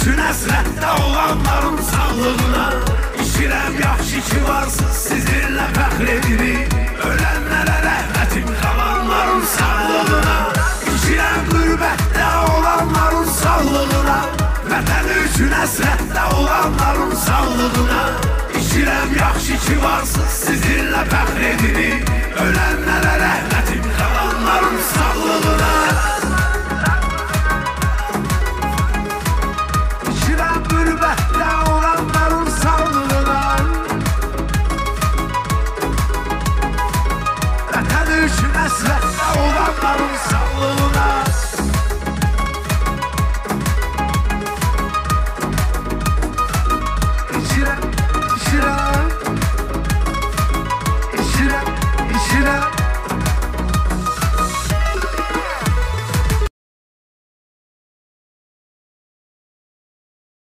üçün əsrətdə olanların sağlığına. İşirəm yaxşı ki varsınız, sizinlə fəxr edirik. Ölənlərə rəhmətim, qalanların sağlığına. İşirəm qürbətdə olanların sağlığına. Vətən üçün əsrətdə olanların sağlığına. İşirəm yaxşı ki varsınız, sizinlə fəxr edirik. Ölənlərə